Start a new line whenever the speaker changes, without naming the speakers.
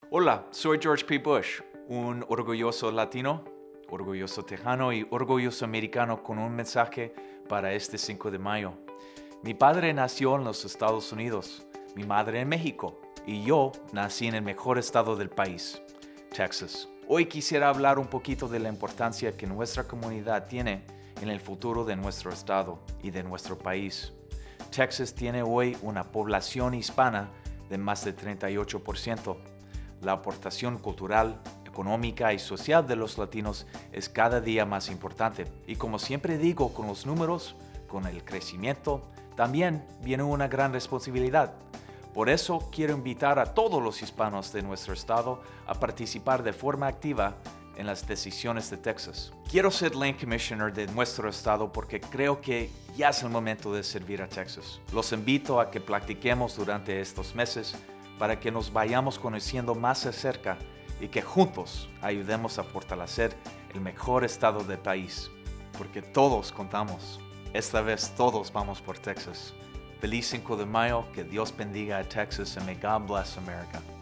Hola, soy George P. Bush, un orgulloso latino, orgulloso tejano y orgulloso americano con un mensaje para este 5 de mayo. Mi padre nació en los Estados Unidos, mi madre en México y yo nací en el mejor estado del país, Texas. Hoy quisiera hablar un poquito de la importancia que nuestra comunidad tiene en el futuro de nuestro estado y de nuestro país. Texas tiene hoy una población hispana de más de 38%. La aportación cultural, económica y social de los latinos es cada día más importante. Y como siempre digo con los números, con el crecimiento, también viene una gran responsabilidad. Por eso quiero invitar a todos los hispanos de nuestro estado a participar de forma activa en las decisiones de Texas. Quiero ser Land Commissioner de nuestro estado porque creo que ya es el momento de servir a Texas. Los invito a que practiquemos durante estos meses para que nos vayamos conociendo más de cerca y que juntos ayudemos a fortalecer el mejor estado del país. Porque todos contamos. Esta vez todos vamos por Texas. Feliz 5 de mayo, que Dios bendiga a Texas and may God bless America.